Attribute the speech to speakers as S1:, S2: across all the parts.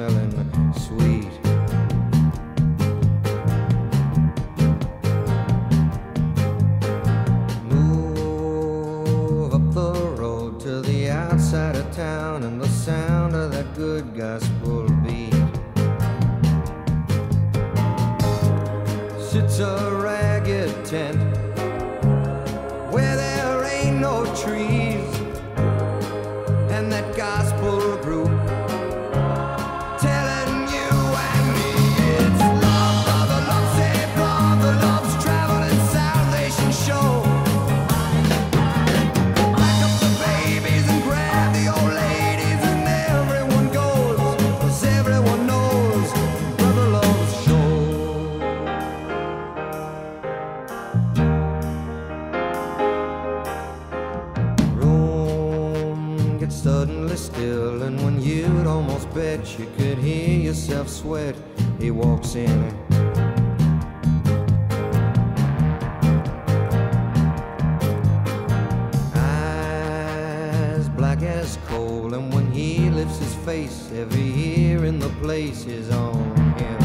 S1: smelling sweet. Move up the road to the outside of town, and the sound of that good gospel beat. Sits a ragged tent where there ain't no trees, and that gospel group telling you and me it's love, brother, love, save brother, love's traveling salvation show. Pack up the babies and grab the old ladies, and everyone goes, 'cause everyone knows brother loves show. Suddenly still, and when you'd almost bet you could hear yourself sweat, he walks in. Eyes black as coal, and when he lifts his face, every ear in the place is on him.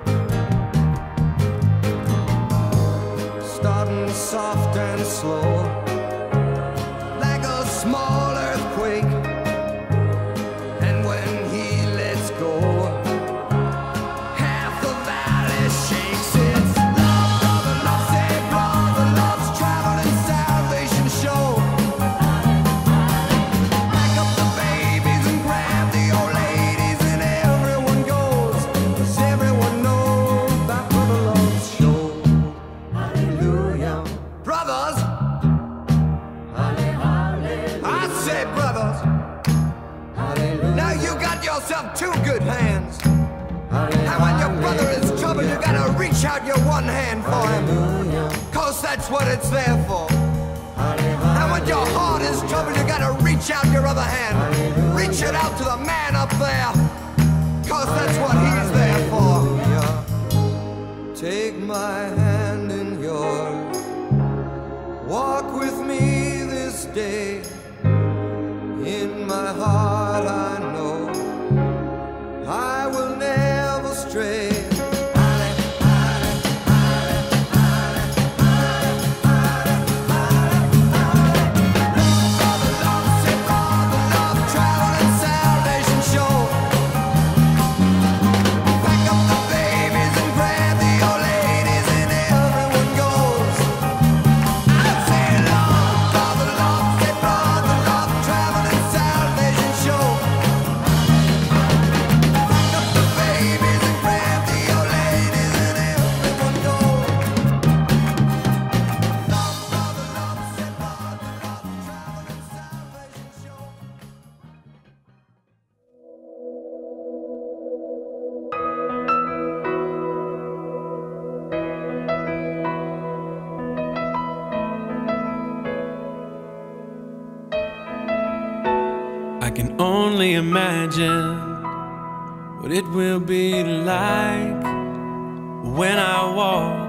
S1: Starting soft and slow, like a small earthquake. Two good hands. And when your brother is in trouble, you gotta reach out your one hand for him, 'cause that's what it's there for. And when your heart is trouble, you gotta reach out your other hand. Reach it out to the man up there, 'cause that's what he's there for. Take my hand in yours, walk with me this day. In my heart I know I will never stray.
S2: I can only imagine what it will be like when I walk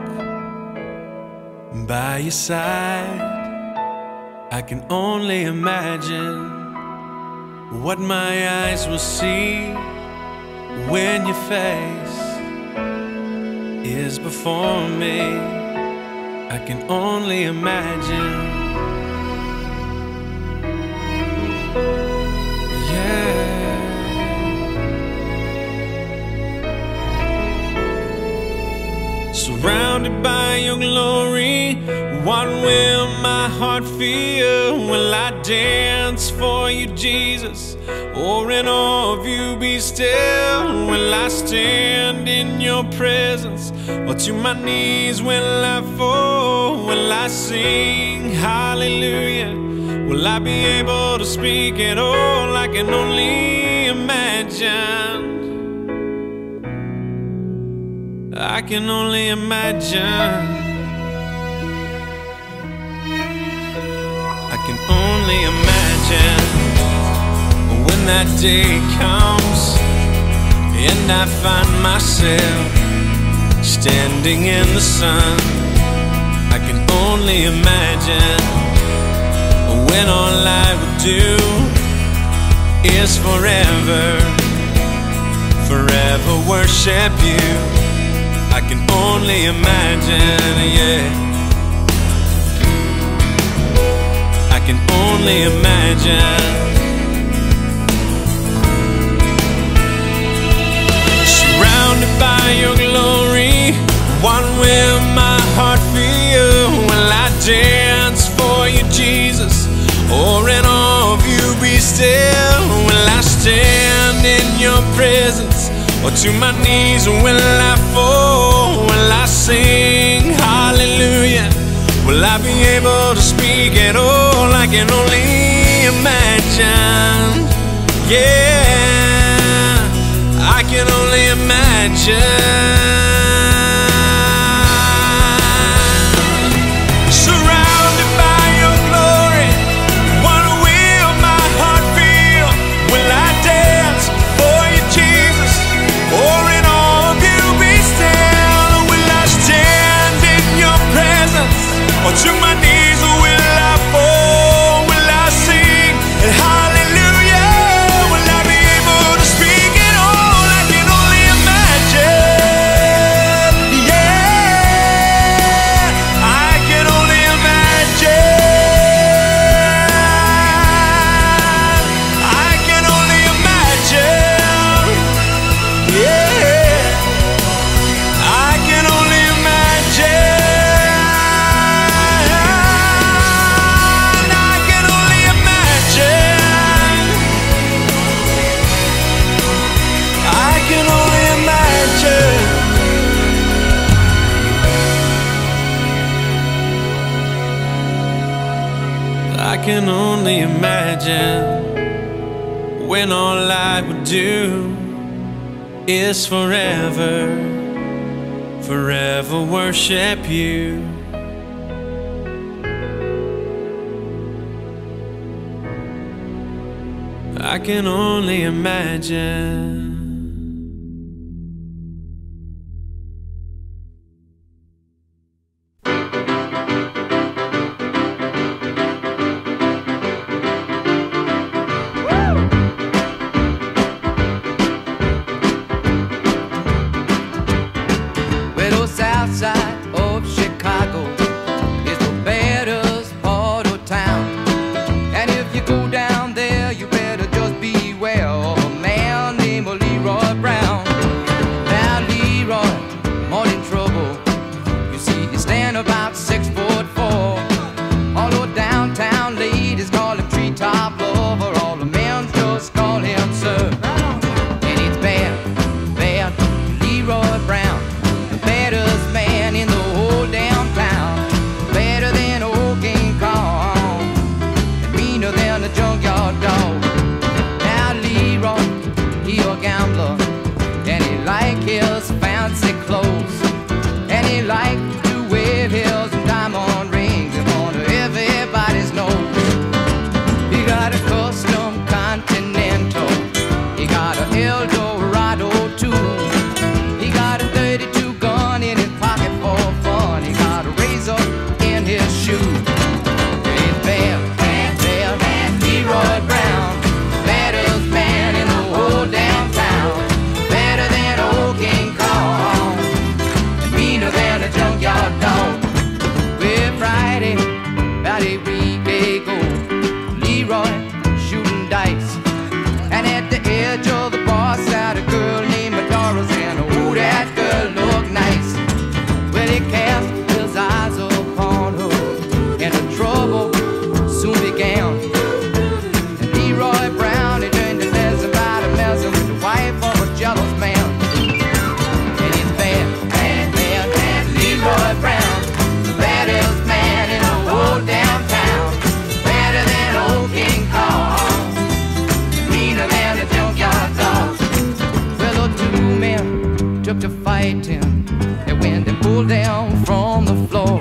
S2: by your side. I can only imagine what my eyes will see when your face is before me. I can only imagine. Surrounded by your glory, what will my heart feel? Will I dance for you, Jesus, or in awe of you be still? Will I stand in your presence, or to my knees will I fall? Will I sing hallelujah? Will I be able to speak at all? I can only imagine. I can only imagine. I can only imagine when that day comes and I find myself standing in the sun. I can only imagine when all I would do is forever, forever forever worship you. I can only imagine, yeah. I can only imagine. Surrounded by your glory, what will my heart feel? Will I dance for you, Jesus? Or in awe of you be still? Will I stand in your presence? Or to my knees will I fall? Will I sing hallelujah? Will I be able to speak at all? I can only imagine. Yeah, I can only imagine. Surrounded by your glory, what will my heart feel? Will I dance for you, Jesus? Or in awe of you be still? Will I stand in your presence? Or to my knees will I fall? Will I sing hallelujah? Will I be able to speak at all? I can only imagine. Yeah, I can only imagine. I can only imagine. Yeah, I can only imagine. I can only imagine when all I would do is forever, forever worship you. I can only imagine.
S3: Southside of Chicago is the baddest part of town. And if you go down there, you better just beware of a man named Leroy Brown. Now Leroy, more in trouble. You see, he stand about 6'4". Although downtown ladies call him treetop lover, all the men just call him sir. And it's bad, bad Leroy Brown. Baddest man in the whole damn town. Better than old King Kong, and meaner than a junkyard dog. Now Leroy, he a gambler, and he like his fancy clothes, and he like to wear his diamond rings in front of everybody's nose. He got a custom Continental, he got a Eldorado too. He got a 32 gun in his pocket for fun. He got a razor in his shoe. It's bad, bad, bad, bad Leroy Brown. Baddest man in the whole damn town. Better than old King Kong, and meaner than a junkyard dog. Well, Friday, about a week ago, Leroy shooting dice, and at the edge of the bar sat a girl named Doris, and oh, that girl looked nice. Well, he cast his eyes upon her, and the trouble soon began. And Leroy Brown, he turned to messing about and messing with the wife of a jealous man. And it's bad, bad, bad, bad Leroy Brown, the baddest man in the whole damn town. Better than old King Kong, meaner than a junkyard dog. Well, the two men took to fighting, and when they pulled down from the floor,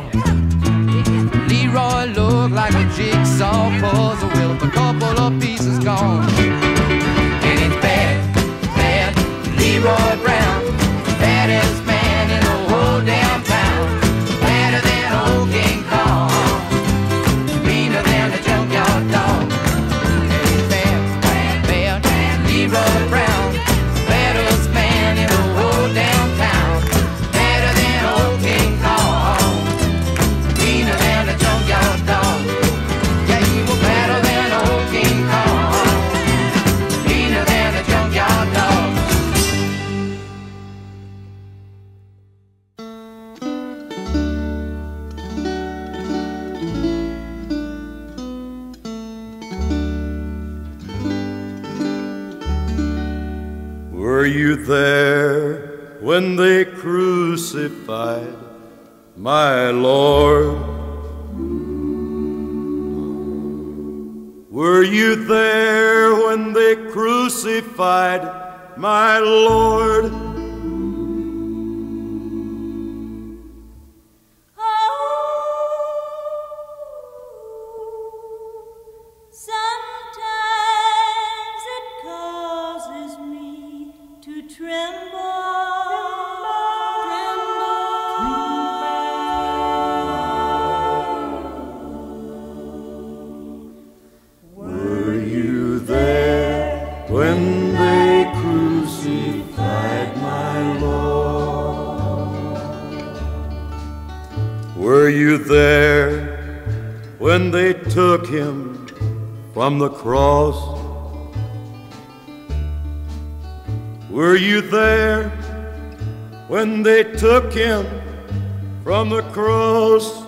S3: Leroy looked like a jigsaw puzzle with a couple of pieces gone. And it's bad, bad Leroy Brown, baddest man in the whole damn town. Better than old King Kong, meaner than a junkyard dog. And it's bad, bad, bad Leroy Brown, baddest man in
S4: you there when they crucified my Lord? Were you there when they crucified my Lord?
S5: Sometimes it causes me to tremble.
S4: Were you there when they crucified my Lord? Were you there when they took him from the cross? Were you there when they took him from the cross?